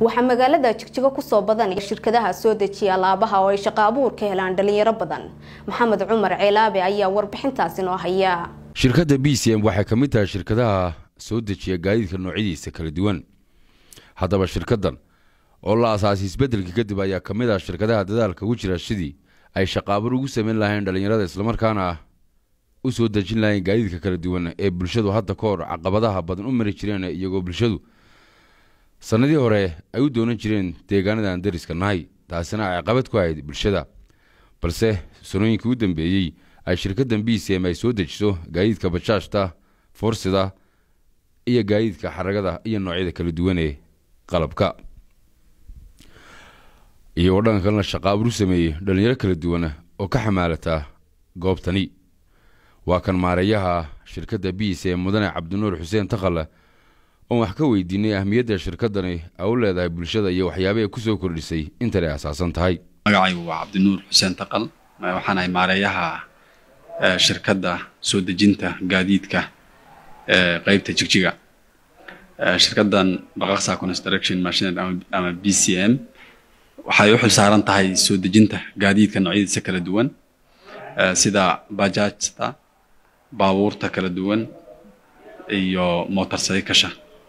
waxa magaalada Jigjiga ku soo badan shirkadaha soo dejiya alaabaha oo ay shaqo abuur ka helaan dhalinyaro badan. Maxamed Cumar Ceelaabe ayaa warbixintaasi noo haya. Shirkadda BCM waxay ka mid tahay shirkadaha soo dejiya gaadiidka noocyadiisa kala duwan. Haddaba shirkaddan oo la aasaasay isbeddelkii kadib ayaa ka mid ah shirkadaha dadaalka ugu jira sidii ay shaqo abuur ugu sameyn lahayn dhalinyarada isla markaana u soo dejin lahayn gaadiidka kala duwan ee bulshadu hadda ka hor caqabadaha badan u mari jireen iyagoo bulshadu sanadii hore ay u doonan jireen deegaanada dariska nahay taasina ay caqabad ku ahayd bulshada balse sanooyinkii u dambeeyay ay shirkaddan BCM ay soo dejiso gaadiidka bajaajta Forsida iyo gaadiidka xaragada iyo noocyada kala duwan ee qalabka iyo waddan kalena shaqo abuur sameeyay dhalinyaro kala duwan oo ka xamaalata goobtani waa kan maareeyaha shirkadda BCM mudane Cabdinuur Xuseen Taqalla oo wax ka weydiinay ahmiyadda shirkaddani ay u leedahay bulshada iyo waxyaabaha ku soo kordhisay inta ay asaasan tahay. magacaygu waa Cabdinuur Xuseen Taqal waxaan ahay maareeyaha shirkadda soo dejinta gaadiidka qaybta Jigjiga. shirkaddan Baqaqsa Construction Machinery ama BCM waxay u xilsaaran tahay soo dejinta gaadiidka noocyadiisa kala duwan sida bajaajta baabuurta kala duwan iyo motorcycle-ka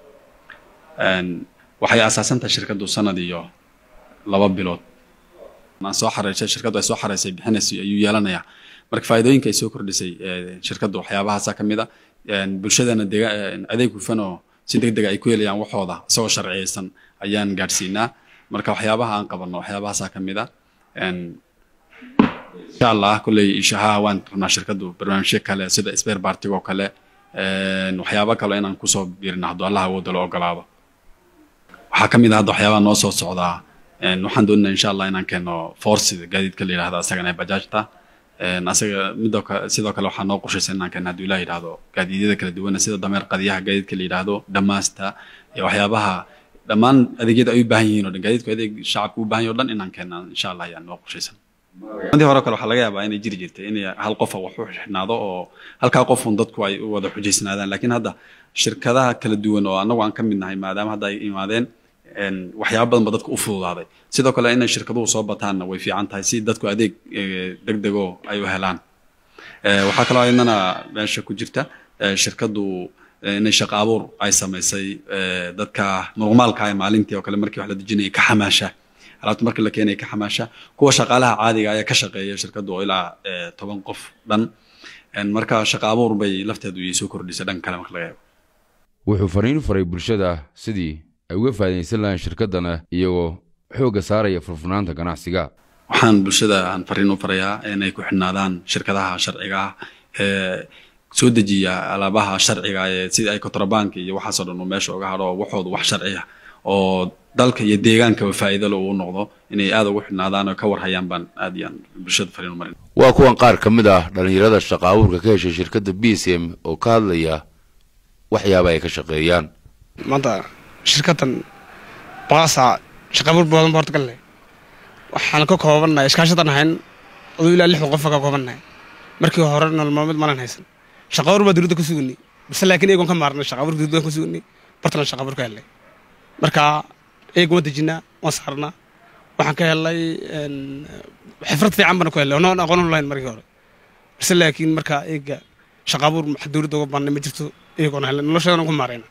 waxay asaasan tahay shirkaddu sanad iyo 2 bilood ma soo xareysay shirkaddu ay soo xareysay bixinayso ayuu yeelanayaa marka faa'iidooyinka ay soo kordhisay shirkaddu waxyaabahaas ka mid ah bulshadana adeeg hufan oo si degdeg ah ay ku helayaan waxooda soo sharciyeysan ayaan gaarsiinaa marka waxyaabaha aan qabanno waxyaabahaas ka mid ah insha Allah kulay ishaha waan rabnaa shirkaddu barnaamijyo kale sida spare part oo kale waxyaabo kale inaan ku soo biirino haddii Allah uu dalo ogolaado waxa ka mid ah waxyaabaha noo soo socda waxaan doonaynaa insha Allah inaan keeno Forsida gaadiidka la yiraahdo asagana bajaajta asaga sidoo kale waxaan noo qorshaysan inaan keeno haddii la yiraahdo gaadiidyada kala duwan sida dameer qadiyaha gaadiidka la yiraahdo dhamaasta iyo waxyaabaha dhamaan adeegyada ay u baahan yihiin oo gaadiidku adeeg shacabku u baahan yahay oo dhan inaan keeno insha Allah ayaan noo qorshaysan hadii hore kale waxa laga yaabaa inay jiri jirtay in hal qof wax u xirnaado oo halka qof dadku ay u wada xujeysnaadaan laakiin hadda shirkadaha kala duwan oo anagu aan ka mid nahay maadaama hadda ay imaadeen waxyaabo badan dadku u fududaaday sidoo kale in shirkaduhu soo bataan way fiican tahay si dadku adeeg degdeg oo ay u helaan waxa kale oo inana meesha ku jirta shirkadu inay shaqo abuur ay sameysay dadka normaalka ah maalintii oo kale markii wax la dejinay ka xamaasha alaabta markii la keenay ka xamaasha kuwa shaqaalaha caadiga ah ee ka shaqeeya shirkadu ilaa 10 qof dhan marka shaqo abuur bay lafteedu ay soo kordhisay dhan kale marka laga yaabo wuxuu fariin u faray bulshada sidii ay uga faa'iideysan lahayn shirkaddana iyagoo xooga saaraya furfurnaanta ganacsiga waxaan bulshada aan fariin u farayaa inay ku xidhnaadaan shirkadaha sharciga ah soo dejiya alaabaha sharciga ah sida ay kontrabank iyo waxa soo dhan meesha uga haro waxoodu wax sharci ah oo dalka iyo deegaanka faa'iido leh uu noqdo inay aad ugu xidhnaadaan oo ka warhayaan baan aad iyo bulshada fariin u marin waa kuwan qaar ka mid ah dhalinyarada shaqo abuurka ka heshay shirkadda BCM oo ka hadlaya waxyaabaha ay ka shaqeeyaan maanta shirkaddan Baqaqsa shaqo abuur badan baa galay waxaan ka koobanahay iskaashadan ahayn oo ilaa 6 qof ka koobanahay markii hore nolol maalmeed ma haysan shaqo abuur baa dawladda ku sugnay balse laakiin iyagoon ka maarnay shaqo abuur dawladda ku sugnay bartan shaqo abuur ka helay marka eego wadajina waan saarnaa waxaan ka helay xirfad fiican baan ku helay oo aqoon u lahayn markii hore balse laakiin marka eega shaqo abuur dawladda uga baahnay ma jirto iyagoon helay noloshoodan ku maarayna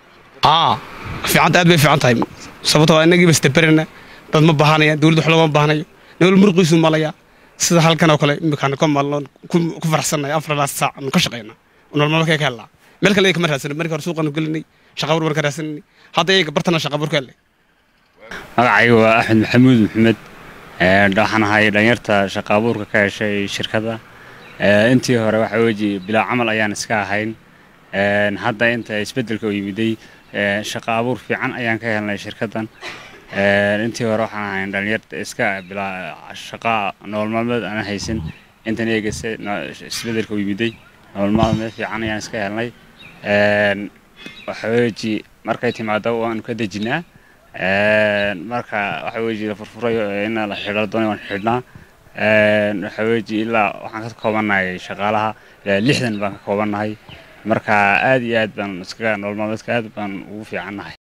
fiican aad bay fiican tahay sababtoo inagii basta barana dad ma baahanaya dawladdu wax looga baahanayo nolol murqiisu malaya sida halkan oo kale imkaan ka maalon ku faraxsanahay 4 saac aan ka shaqeynaa nolol maalmeedka ka helaa meel kale ka maraysan markii hore suuqan galinay shaqo abuur ka raadsanay hadda ay bartana shaqo abuur ka helay magacaygu waa Axmed Maxamuud Maxamed waxaan ahay dhalinyarta shaqo abuurka ka heshay shirkadda intii hore waxa weeye bilaa camal ayaan iska ahayn hadda inta isbeddelka u yimiday shaqo abuur fiican ayaan ka helnay shirkaddan intii hore waxaan ahay dhalinyarta iska bilaa shaqo nolol maalmeed aan haysan intan eegaysa isbeddelka u yimiday nolol maalmeed fiican ayaan iska helnay waxa weeye markay timaado waan ka dejinaa marka waxa weeye furfurayo in la xidho doonay waan xidhnaa waxa weeye ilaa waxaan ka koobanahay shaqaalaha 60 baan ka koobanahay marka aad iyo aad baan iskaga nolol maalmeedka aad baan ugu fiicanahay